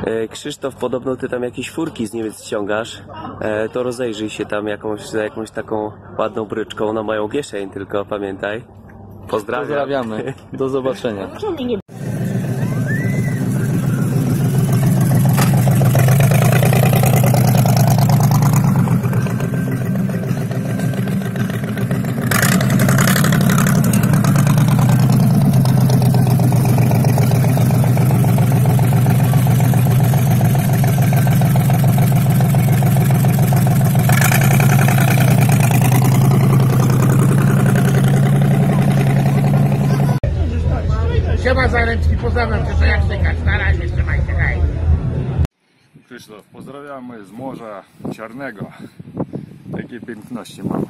Krzysztof, podobno ty tam jakieś furki z Niemiec ściągasz, to rozejrzyj się tam za jakąś taką ładną bryczką, no mają kieszeń tylko, pamiętaj. Pozdrawiam. Pozdrawiamy, do zobaczenia. Siema Zaręczki, pozdrawiam cię, co jak słychać. Na razie, trzymajcie, hej. Krzysztof, pozdrawiamy z Morza Czarnego. Takie piękności mamy.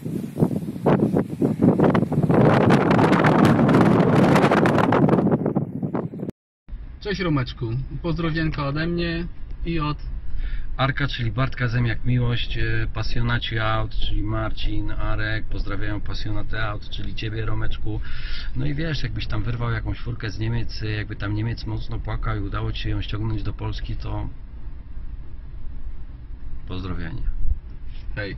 Cześć Romeczku, pozdrowienka ode mnie i od Arka, czyli Bartka Zemiak Miłość, pasjonaci aut, czyli Marcin, Arek, pozdrawiają pasjonaty aut, czyli Ciebie Romeczku. No i wiesz, jakbyś tam wyrwał jakąś furkę z Niemiec, jakby tam Niemiec mocno płakał i udało Ci się ją ściągnąć do Polski, to pozdrowienie. Hej.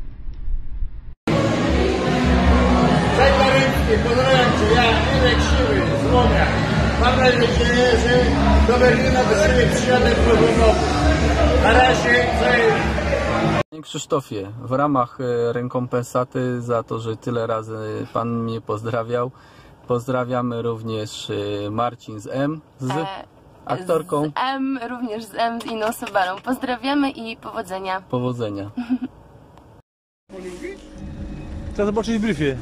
Cześć Zaręczki, pozdrawiam cię, ja Irek Siły, z Łomia. Mam nadzieję, że do Berlina do siebie przyjadę w nowym roku. Na razie, cześć. Panie Krzysztofie, w ramach rekompensaty za to, że tyle razy Pan mnie pozdrawiał, pozdrawiamy również Marcin z M, z aktorką. Z M, również z M, z inną Sobalą. Pozdrawiamy i powodzenia. Powodzenia. Trzeba zobaczyć w briefie.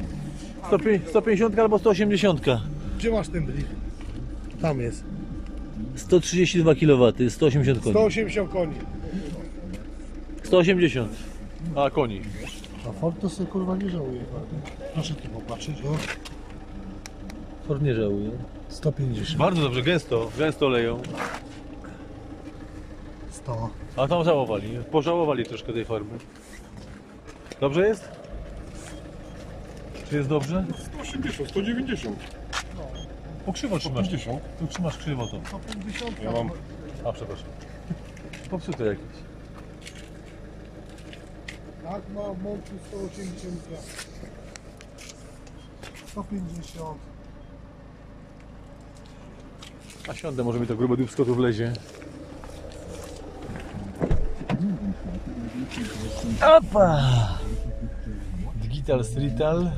150 albo 180. Gdzie masz ten brief? Tam jest. 132 kW, 180 koni. 180 koni. 180. A koni. A Ford to sobie kurwa nie żałuje. Proszę tu popatrzeć, o. Ford nie żałuje. 150. Bardzo dobrze, gęsto leją. 100. A tam żałowali, pożałowali troszkę tej formy. Dobrze jest? Czy jest dobrze? 180, 190. Po krzywo trzymasz. 150. Tu trzymasz krzywo to. 150. Ja mam. A przepraszam. Popsute jakieś. Tak, ma mąki 180. 150. A siądę, może mi to grube dupsko tu wlezie. Opa! Digital Streetal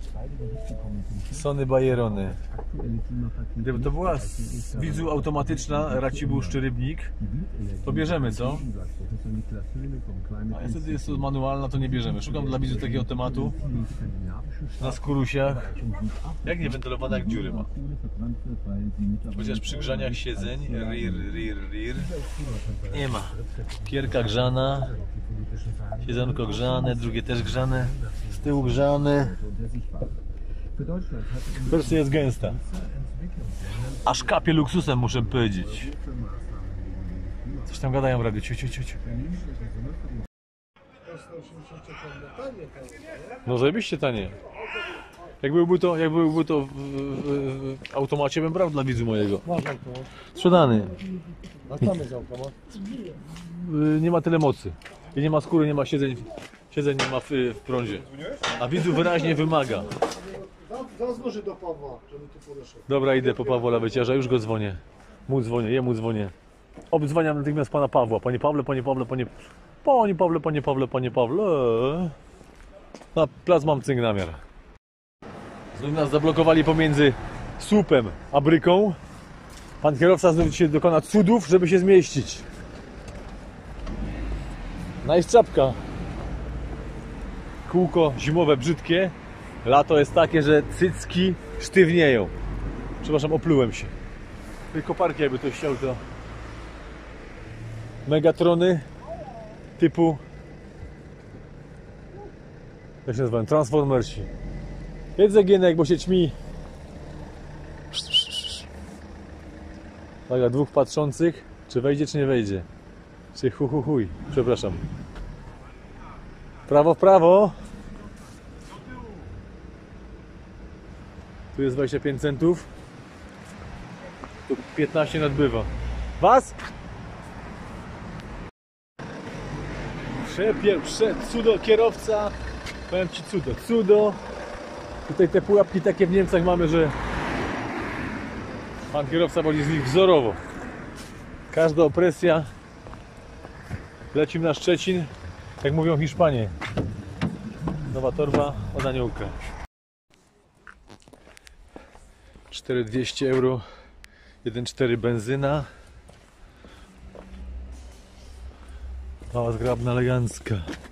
Sony Bajerony. Gdyby to była z widzu automatyczna Racibuszczy Rybnik, to bierzemy, co? A niestety jest to manualna, to nie bierzemy. Szukam dla widzu takiego tematu na skurusiach. Jak nie wentylowana, jak dziury ma. Chociaż przy grzaniach siedzeń rir nie ma. Kierka grzana, siedzonko grzane, drugie też grzane, z tyłu grzane. Wersja jest gęsta. Aż kapie luksusem, muszę powiedzieć. Coś tam gadają w radiu. No zajebiście tanie. Jak byłby to w automacie, bym brał dla widzu mojego. Sprzedany. A tam jest automat. Nie ma tyle mocy. I nie ma skóry, nie ma siedzeń nie ma w prądzie. A widzu wyraźnie wymaga. Zadzwoń do Pawła, żeby tu podeszł. Dobra, idę po Pawła Laweciarza, już go dzwonię. Jemu dzwonię. Obdzwaniam natychmiast pana Pawła. Panie Pawle. Na plac mam cynk namiar. Znów nas zablokowali pomiędzy słupem a bryką. Pan kierowca znów się dokona cudów, żeby się zmieścić. Nice czapka. Kółko zimowe brzydkie. Lato jest takie, że cycki sztywnieją. Przepraszam, oplułem się. Tej koparki, jakby ktoś chciał, to Megatrony typu, jak się nazywają, Transformersi. Jedz Gienek, bo się ćmi. Uwaga, dwóch patrzących, czy wejdzie, czy nie wejdzie. Czy chuj, przepraszam. Prawo w prawo. Tu jest 25 centów. Tu 15 nadbywa. Was? cudo kierowca. Powiem Ci cudo. Tutaj te pułapki takie w Niemczech mamy, że pan kierowca woli z nich wzorowo. Każda opresja. Lecimy na Szczecin, jak mówią Hiszpanie. Nowa torba od aniołka. 4200 euro, 1,4 benzyna. Mała zgrabna, elegancka.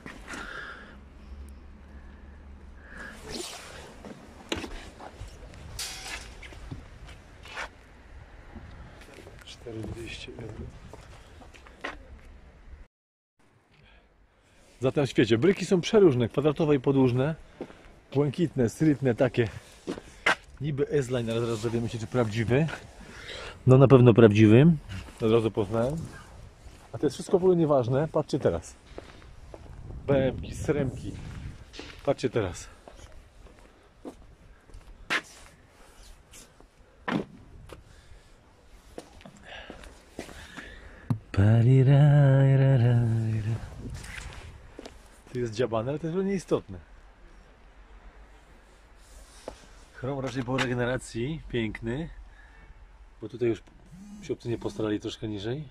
Zatem w świecie bryki są przeróżne, kwadratowe i podłużne, błękitne, strytne, takie niby S-Line, ale zaraz dowiemy się, czy prawdziwy. No na pewno prawdziwy, od razu poznałem. A to jest wszystko w ogóle nieważne, patrzcie teraz. BM-ki, Sremki, patrzcie teraz. To jest dziabane, ale to jest nieistotne. Chrom raczej po regeneracji, piękny, bo tutaj już się obcy nie postarali troszkę niżej.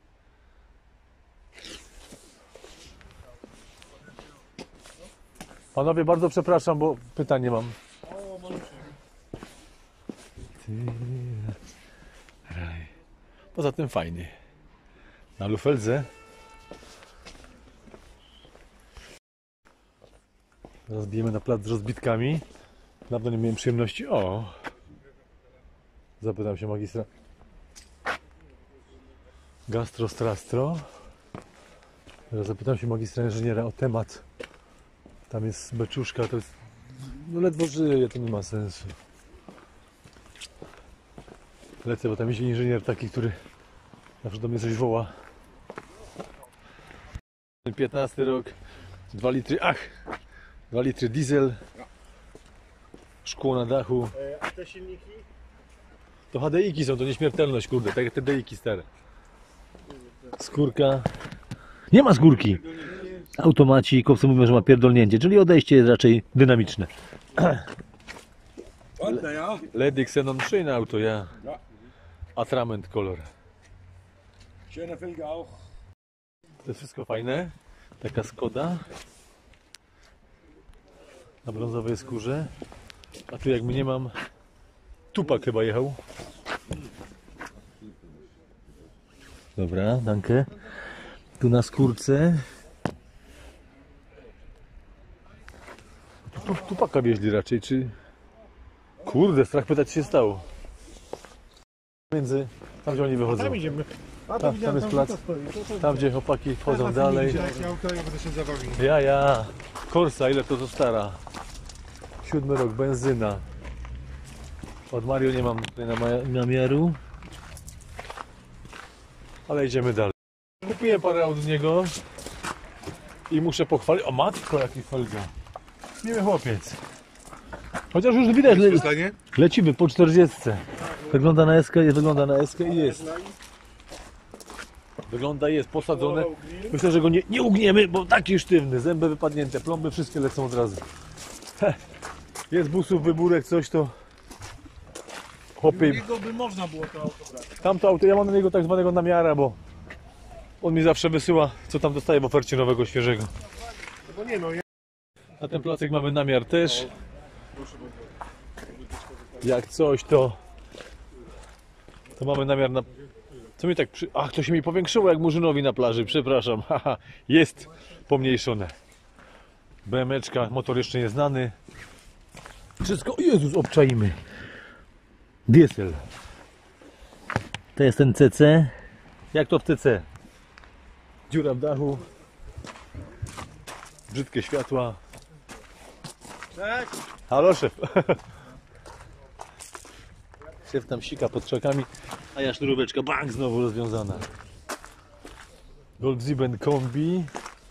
Panowie, bardzo przepraszam, bo pytanie mam. Poza tym fajny. Na lufeldze. Teraz bijemy na plac z rozbitkami. Dawno nie miałem przyjemności. O! Zapytam się magistra. Gastro-strastro. Teraz zapytam się magistra inżyniera o temat. Tam jest beczuszka, to jest... No ledwo żyje, to nie ma sensu. Lecę, bo tam jest inżynier taki, który zawsze do mnie coś woła. 15 rok, 2 litry, 2 litry diesel, szkło na dachu. A te silniki? To HDI-ki są, to nieśmiertelność, kurde, tak jak te DI-ki stare. Skórka. Nie ma skórki. Automaci, kopcy mówią, że ma pierdolnięcie, czyli odejście jest raczej dynamiczne. LED Xenon 3 na auto, ja. Atrament kolor. To jest wszystko fajne. Taka Skoda. Na brązowej skórze. A tu jak mnie mam... Tupak chyba jechał. Dobra, danke. Tu na skórce. Tupaka wieźli raczej, czy... Kurde, strach pytać się stało. Między... Tam gdzie oni wychodzą. Tam idziemy. Tam jest plac. Tam gdzie chłopaki wchodzą dalej. Ja będę się zabawił. Ja. Corsa, ile to stara? 7 rok, benzyna. Od Mario nie mam tutaj namiaru. Ale idziemy dalej. Kupiłem parę aut z niego. I muszę pochwalić. O matko, jaki felga. Miły chłopiec. Chociaż już widać, lecimy po 40. Wygląda na SK, i jest. Wygląda, jest posadzone. Myślę, że go nie ugniemy, bo taki sztywny. Zęby wypadnięte, plomby wszystkie lecą od razu. Jest busów, wyburek, coś to... Chłopie, Jego by można było to auto brać. tamto auto, ja mam na niego tak zwanego namiara, bo on mi zawsze wysyła, co tam dostaje w ofercie nowego, świeżego. Bo nie no, Na ten placek mamy namiar też. Jak coś, to mamy namiar na... Co mi tak przy... Ach, to się mi powiększyło jak Murzynowi na plaży, przepraszam. Haha, jest pomniejszone. BM-eczka, motor jeszcze nieznany. Wszystko, Jezus, obczaimy. Diesel. To jest ten CC. Jak to w CC? Dziura w dachu. Brzydkie światła. tak? Halo szef. Szef tam sika pod krzakami, a ja sznuróweczka, bang, znowu rozwiązana. Goldsieben kombi.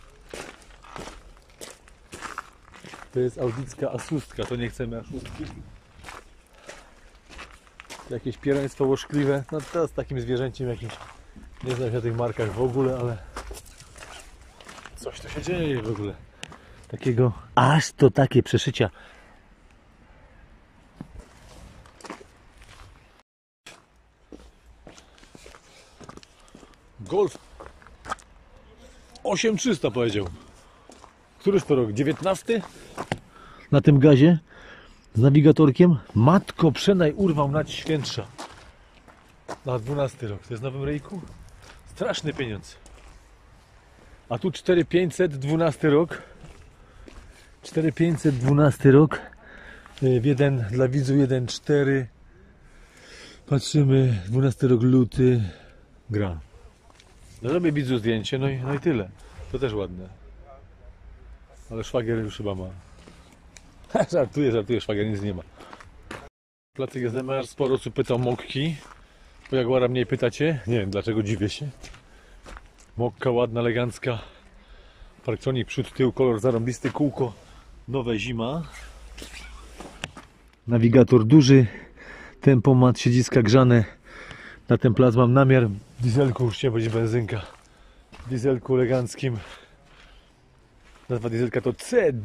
To jest audicka asustka, to nie chcemy asustki. Jakieś piereństwo łożkliwe, no to z takim zwierzęciem jakimś. Nie znam się na tych markach w ogóle, ale Coś tu się dzieje w ogóle. Takiego, aż to takie przeszycia. Golf 8300 powiedział. Któryż to rok? 19? Na tym gazie z nawigatorkiem. Matko, przenaj urwał Nadświętsza. Na 12 rok. To jest w nowym rejku? Straszny pieniądz. A tu 4500, 12 rok. 4500, 12 rok. Jeden dla widzu 1,4. Patrzymy, 12 rok luty. Gra. No robię widzu zdjęcie, no i tyle. To też ładne. Ale szwagier już chyba ma. Żartuję, szwagier nic nie ma. Placek jest MR, sporo osób pyta o mokki. Po Jaguara mniej pytacie? Nie wiem dlaczego, dziwię się. Mokka ładna, elegancka. Parktronik przód, tył, kolor zarąbisty, kółko. Nowe, zima. Nawigator duży. Tempomat, siedziska grzane. Na ten plac mam namiar. W dieselku już nie będzie benzynka. W dieselku eleganckim. Nazwa dieselka to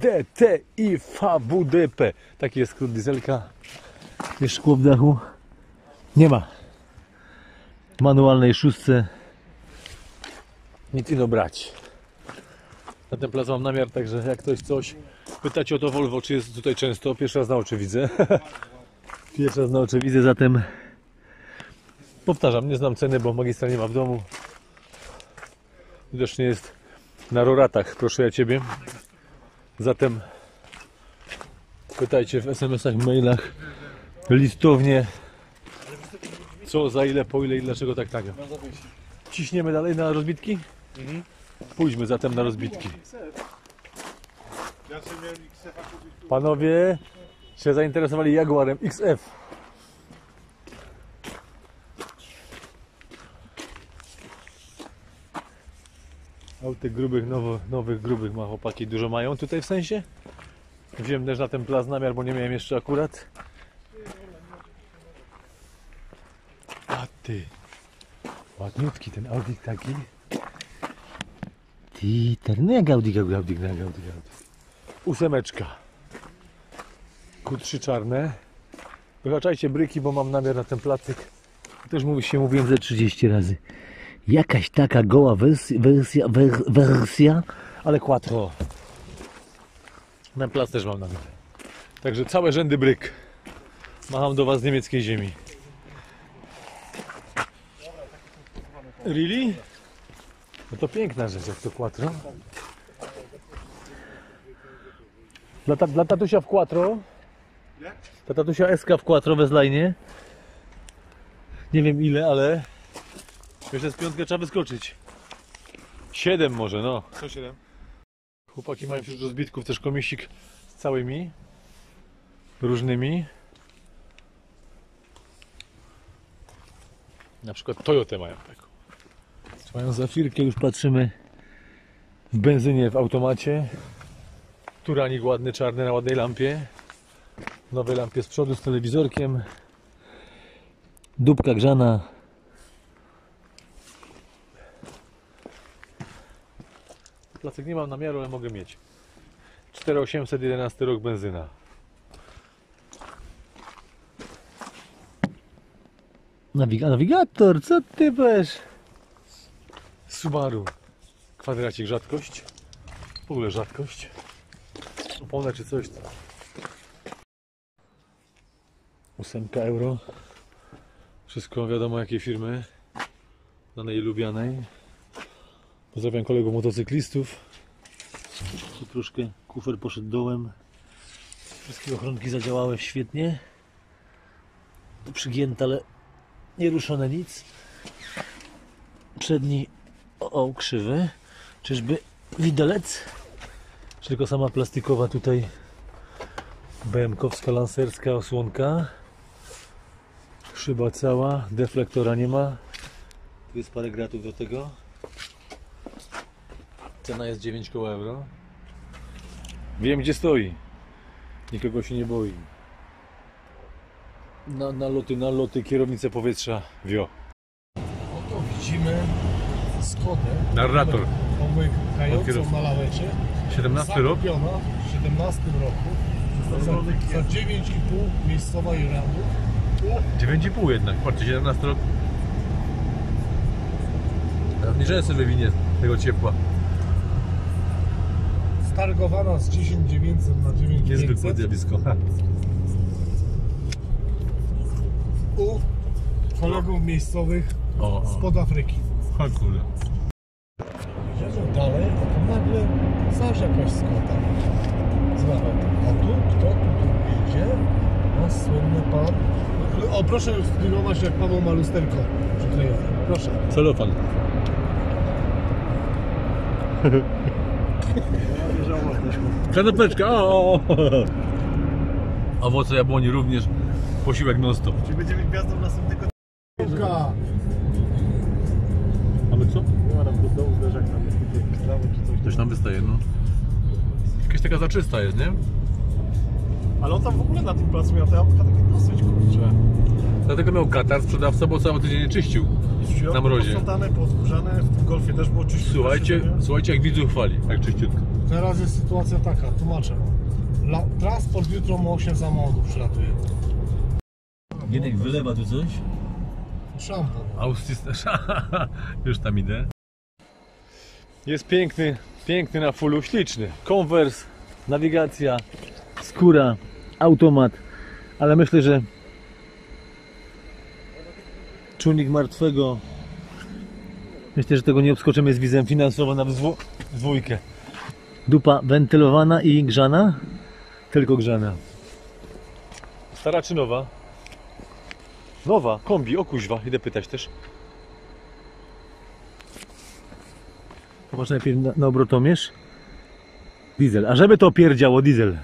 CDTIVWDP. Taki jest skrót dieselka. Jest szkło w dachu. Nie ma. W manualnej szóstce. Nic ino brać. Na ten plac mam namiar, także jak ktoś coś pytacie o to Volvo, czy jest tutaj często, pierwszy raz na oczy widzę. Pierwszy raz na oczy widzę, zatem powtarzam, nie znam ceny, bo magistra nie ma w domu. Widocznie jest na roratach, proszę ja Ciebie. Zatem pytajcie w SMS-ach, mailach, listownie, co, za ile, po ile i dlaczego tak tanio. Ciśniemy dalej na rozbitki? Pójdźmy zatem na rozbitki. Panowie się zainteresowali Jaguarem XF. Auty grubych, nowych grubych ma chłopaki. Dużo mają tutaj w sensie? Wziąłem też na ten plac namiar, bo nie miałem jeszcze akurat. A ty, ładniutki ten Audi taki. No jak Audi. Ósemeczka. Q3 czarne. Wyhaczajcie bryki, bo mam namiar na ten placyk. Też mówiłem ze 30 razy. Jakaś taka goła wersja, ale quattro. Na plac też mam namiar. Także całe rzędy bryk. Macham do Was z niemieckiej ziemi. Really? No to piękna rzecz, jak to quattro. Dla tatusia w quattro. Dla tatusia SK w quattro wezlajnie. Nie wiem ile, ale myślę, z piątkę trzeba wyskoczyć. 7 może, no. Co 7? Chłopaki mają wśród rozbitków też komisik z całymi. Różnymi. Na przykład Toyotę mają taką. Mają zafirkę, już patrzymy w benzynie, w automacie. Turanik ładny, czarny na ładnej lampie. Nowej lampie z przodu z telewizorkiem. Dupka grzana. Placek nie mam namiaru, ale mogę mieć. 4811 rok, benzyna. Nawigator, co ty wiesz? Subaru. Kwadracik, rzadkość. W ogóle rzadkość. Opona czy coś. 8 euro. Wszystko wiadomo jakiej firmy. Danej lubianej. Pozdrawiam kolegów motocyklistów. Tu troszkę kufer poszedł dołem. Wszystkie ochronki zadziałały świetnie. Tu przygięte, ale nie ruszone nic. Przedni krzywy. Czyżby widelec? Czy tylko sama plastikowa tutaj BM-kowska, lancerska osłonka. Szyba cała, deflektora nie ma. Tu jest parę gratów do tego. Cena jest 9 koło euro. Wiem gdzie stoi. Nikogo się nie boi. Na loty kierownicę powietrza wio. Oto widzimy Skodę. Narrator. omykającą na lawecie. 17 rok? Zakupiona w 17 roku za 9,5 miejscowa Irlandu. 9,5 jednak, patrzcie, 17 rok. Niżej sobie wywinie tego ciepła. Stargowana z 10,900 na 9,500 Niezwykłe zjawisko. u kolegów miejscowych spod Afryki. O kurde. Jedziemy dalej, a to nagle zaś jakaś skota. Zobacz, a tu kto tu jedzie? Nasz słynny pan. O, proszę filmować, jak Paweł ma lusterko przyklejone. Proszę. Celofan. Kanapeczka, o! Owoce jabłoni również, posiłek non stop. Czy będziemy gwiazdą następnego odcinka? Mamy co? Nie ma tam do dołu zderzak, tam jest takie trawy czy coś. Coś tam wystaje, no. Jakaś taka zaczysta jest, nie? Ale on tam w ogóle na tym placu miał te jabłka takie dosyć kurcze. Dlatego miał katar sprzedawca, bo cały tydzień nie czyścił. Na mrozie. Posprzątane, pozgrzane, w tym golfie też było czyściutko. Słuchajcie jak widzów chwali, jak czyściutko. Teraz jest sytuacja taka, tłumaczę. Transport jutro mu 8 samochodów przylatuje. Gienek wylewa tu coś? Szampon. Już tam idę. Jest piękny na fullu, śliczny. Converse, nawigacja, skóra, automat, ale myślę, że czujnik martwego, myślę, że tego nie obskoczymy z wizem finansowo na dwójkę. Dupa wentylowana i grzana? Tylko grzana. Stara czy nowa? Nowa, kombi, o kuźwa, idę pytać też. Popatrz najpierw na obrotomierz. Diesel, a żeby to pierdziało, diesel.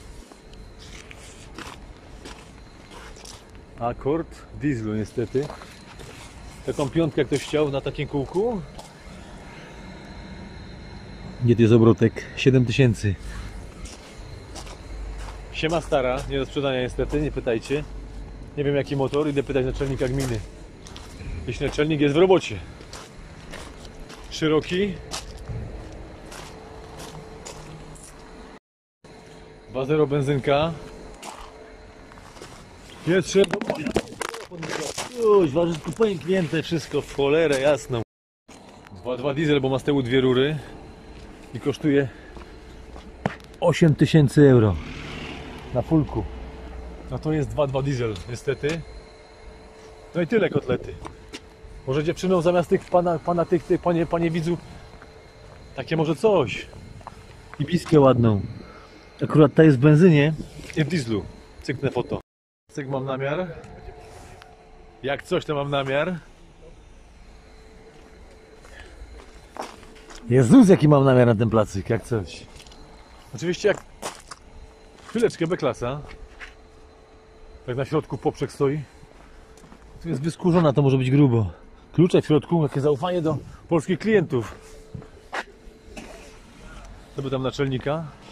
Akord dieslu niestety. Taką piątkę ktoś chciał na takim kółku. Gdzie to jest obrotek? 7000. Siema stara, nie do sprzedania niestety, nie pytajcie. Nie wiem jaki motor, idę pytać naczelnika gminy. Jeśli naczelnik jest w robocie. Szeroki. 2.0 benzynka. Jeszcze. Uj, ważysko pęknięte wszystko w cholerę jasną. 2.2 diesel, bo ma z tyłu dwie rury. I kosztuje 8000 euro. Na fullku. No to jest 2.2 diesel niestety. No i tyle kotlety. Może dziewczyną zamiast tych panie widzu, takie może coś. I piskę ładną. Akurat ta jest w benzynie i w dieslu. Cyknę foto. Cyk, mam namiar. Jak coś to mam namiar. Jezus, jaki mam namiar na ten placyk, jak coś. Oczywiście jak chwileczkę B-klasa. Tak na środku poprzek stoi. Tu jest wyskórzona, to może być grubo. Klucze w środku, jakie zaufanie do polskich klientów. To był tam naczelnika.